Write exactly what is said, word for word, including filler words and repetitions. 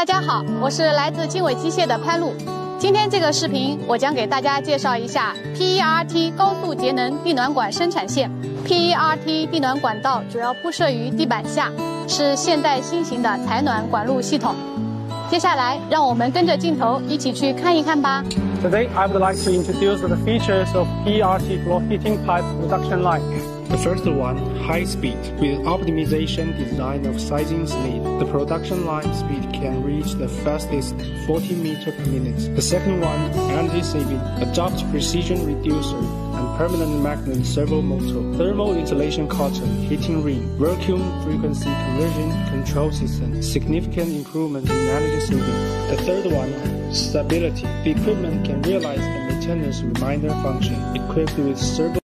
大家好，我是来自经纬机械的潘露。今天这个视频，我将给大家介绍一下 P E R T 高速节能地暖管生产线。P E R T 地暖管道主要铺设于地板下，是现代新型的采暖管路系统。接下来，让我们跟着镜头一起去看一看吧。 Today, I would like to introduce the features of P E R T floor heating pipe production line. The first one, high speed. With optimization design of sizing lead, the production line speed can reach the fastest forty meters per minute. The second one, energy saving. Adopt precision reducer and permanent magnet servo motor. Thermal insulation cotton, heating ring, vacuum frequency conversion control system. Significant improvement in energy saving. The third one, stability. The equipment can realize a maintenance reminder function equipped with servo